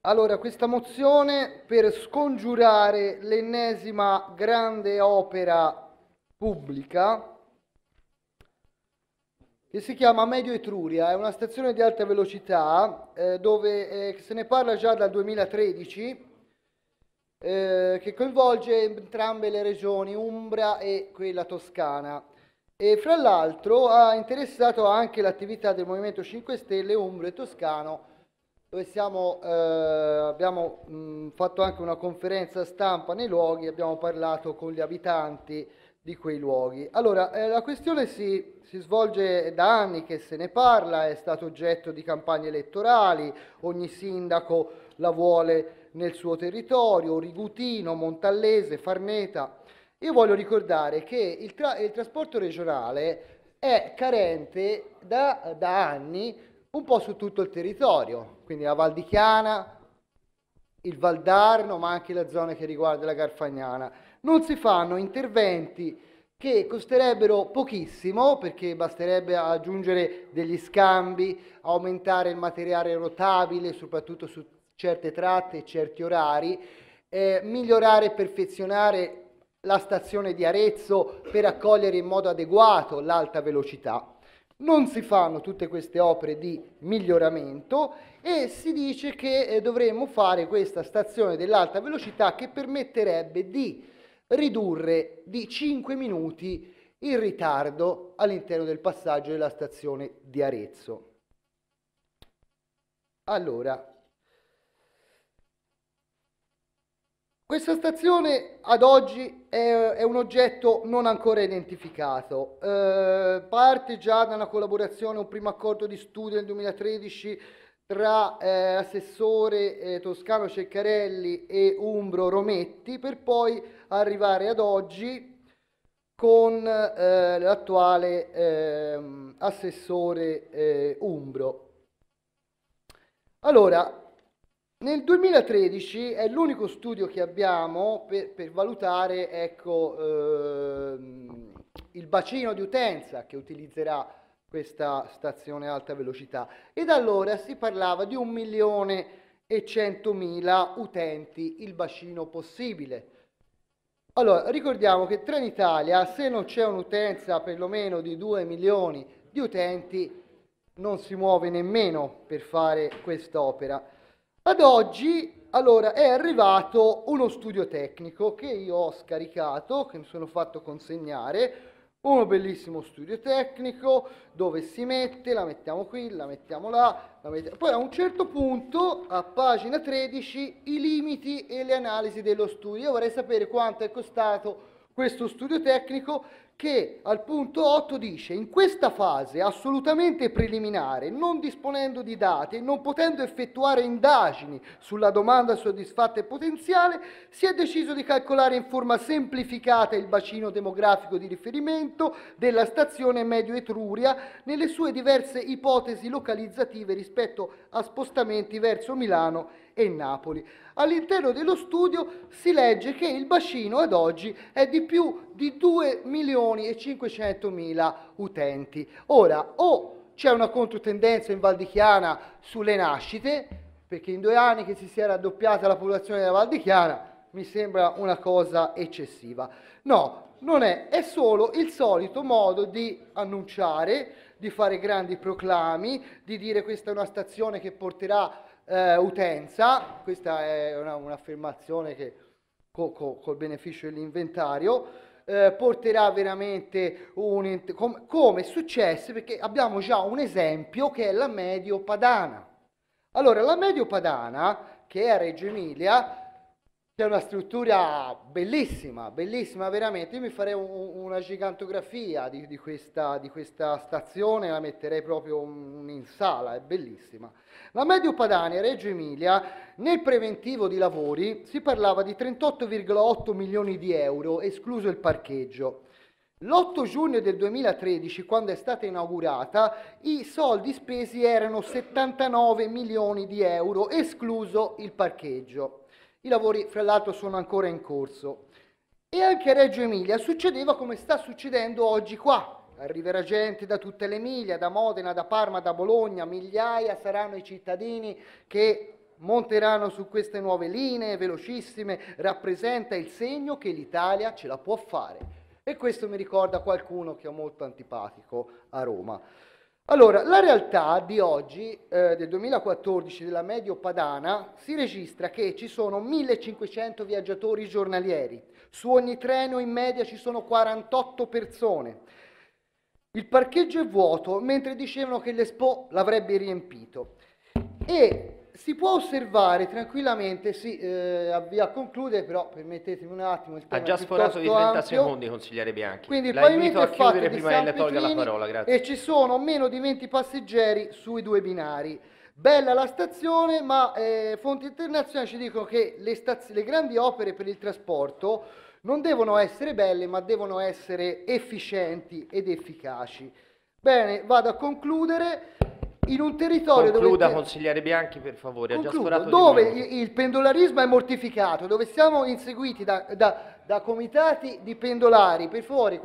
Allora, questa mozione per scongiurare l'ennesima grande opera pubblica che si chiama Medio Etruria, è una stazione di alta velocità dove se ne parla già dal 2013, che coinvolge entrambe le regioni, Umbria e quella toscana. E fra l'altro ha interessato anche l'attività del Movimento 5 Stelle Umbro e Toscano, dove abbiamo fatto anche una conferenza stampa nei luoghi, abbiamo parlato con gli abitanti di quei luoghi. Allora, la questione si svolge da anni che se ne parla, è stato oggetto di campagne elettorali, ogni sindaco la vuole nel suo territorio, Rigutino, Montallese, Farneta. Io voglio ricordare che il trasporto regionale è carente da anni un po' su tutto il territorio, quindi la Val di Chiana, il Valdarno, ma anche la zona che riguarda la Garfagnana. Non si fanno interventi che costerebbero pochissimo, perché basterebbe aggiungere degli scambi, aumentare il materiale rotabile, soprattutto su certe tratte e certi orari, migliorare e perfezionare la stazione di Arezzo per accogliere in modo adeguato l'alta velocità. Non si fanno tutte queste opere di miglioramento e si dice che dovremmo fare questa stazione dell'alta velocità che permetterebbe di ridurre di 5 minuti il ritardo all'interno del passaggio della stazione di Arezzo. Allora, questa stazione ad oggi è un oggetto non ancora identificato, parte già da una collaborazione, un primo accordo di studio nel 2013 tra assessore toscano Ceccarelli e Umbro Rometti, per poi arrivare ad oggi con l'attuale assessore Umbro. Allora, nel 2013 è l'unico studio che abbiamo per valutare, ecco, il bacino di utenza che utilizzerà questa stazione alta velocità, e da allora si parlava di 1.100.000 utenti, il bacino possibile. Allora, ricordiamo che Trenitalia, se non c'è un'utenza perlomeno di 2 milioni di utenti, non si muove nemmeno per fare quest'opera. Ad oggi, allora, è arrivato uno studio tecnico che io ho scaricato, che mi sono fatto consegnare, uno bellissimo studio tecnico dove si mette, la mettiamo qui, la mettiamo là, poi a un certo punto, a pagina 13, i limiti e le analisi dello studio. Io vorrei sapere quanto è costato questo studio tecnico, che al punto 8 dice: in questa fase assolutamente preliminare, non disponendo di dati e non potendo effettuare indagini sulla domanda soddisfatta e potenziale, si è deciso di calcolare in forma semplificata il bacino demografico di riferimento della stazione Medio Etruria nelle sue diverse ipotesi localizzative rispetto a spostamenti verso Milano e Napoli. All'interno dello studio si legge che il bacino ad oggi è di più di 2.500.000 utenti. Ora, o c'è una controtendenza in Val di Chiana sulle nascite, perché in 2 anni che si sia raddoppiata la popolazione della Val di Chiana mi sembra una cosa eccessiva. No, non è solo il solito modo di annunciare, di fare grandi proclami, di dire questa è una stazione che porterà utenza. Questa è un'affermazione che col beneficio dell'inventario porterà veramente come è successo, perché abbiamo già un esempio che è la Medio Padana. Allora, la Medio Padana, che è a Reggio Emilia, c'è una struttura bellissima, bellissima veramente. Io mi farei una gigantografia di questa stazione, la metterei proprio in sala, è bellissima. La Medio Padana a Reggio Emilia, nel preventivo di lavori, si parlava di 38,8 milioni di euro, escluso il parcheggio. L'8 giugno del 2013, quando è stata inaugurata, i soldi spesi erano 79 milioni di euro, escluso il parcheggio. I lavori, fra l'altro, sono ancora in corso. E anche a Reggio Emilia succedeva come sta succedendo oggi qua. Arriverà gente da tutta l'Emilia, da Modena, da Parma, da Bologna, migliaia saranno i cittadini che monteranno su queste nuove linee velocissime, rappresenta il segno che l'Italia ce la può fare. E questo mi ricorda qualcuno che ho molto antipatico a Roma. Allora, la realtà di oggi, del 2014, della medio padana, si registra che ci sono 1500 viaggiatori giornalieri. Su ogni treno in media ci sono 48 persone. Il parcheggio è vuoto, mentre dicevano che l'Expo l'avrebbe riempito. E si può osservare tranquillamente, sì, avvio a concludere, però permettetemi un attimo, il tema Ha già è sforato di piuttosto 30 ampio. secondi, consigliere Bianchi. Quindi il La invito pavimento a è fatto chiudere di prima che le tolga la sanpetrini parola, grazie. e ci sono meno di 20 passeggeri sui 2 binari. Bella la stazione, ma fonti internazionali ci dicono che le grandi opere per il trasporto non devono essere belle, ma devono essere efficienti ed efficaci. Bene, vado a concludere. In un territorio Concluda, dove consigliere Bianchi, per favore, ha già concludo, sforato dove di minuti. il pendolarismo è mortificato, dove siamo inseguiti da comitati di pendolari, per favore,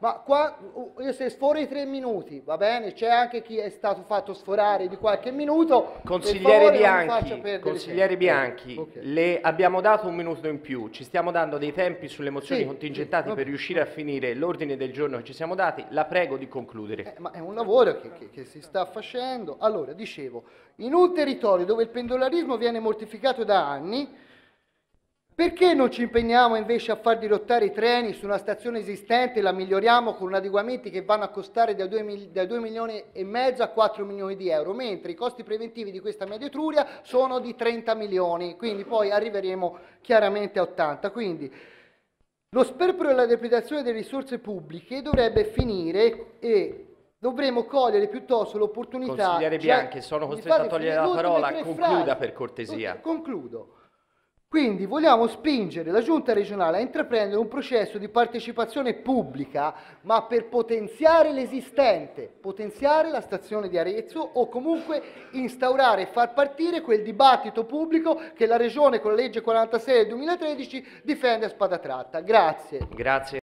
io se sforo i 3 minuti, va bene, c'è anche chi è stato fatto sforare di qualche minuto, Consigliere per favore, non mi faccia Bianchi, perdere consigliere tempo. Bianchi, Ok. le abbiamo dato un minuto in più, ci stiamo dando dei tempi sulle mozioni Sì, contingentati sì, per riuscire a finire l'ordine del giorno che ci siamo dati, la prego di concludere. Ma è un lavoro che si sta facendo. Allora, dicevo, in un territorio dove il pendolarismo viene mortificato da anni, perché non ci impegniamo invece a far dirottare i treni su una stazione esistente e la miglioriamo con adeguamenti che vanno a costare da 2 milioni e mezzo a 4 milioni di euro, mentre i costi preventivi di questa Medio Etruria sono di 30 milioni, quindi poi arriveremo chiaramente a 80. Quindi lo sperpero e la depredazione delle risorse pubbliche dovrebbe finire e dovremo cogliere piuttosto l'opportunità. Consigliere Bianchi, sono costretto a togliere la parola, concluda per cortesia. Concludo. Quindi vogliamo spingere la Giunta regionale a intraprendere un processo di partecipazione pubblica, ma per potenziare l'esistente, potenziare la stazione di Arezzo o comunque instaurare e far partire quel dibattito pubblico che la Regione con la legge 46 del 2013 difende a spada tratta. Grazie. Grazie.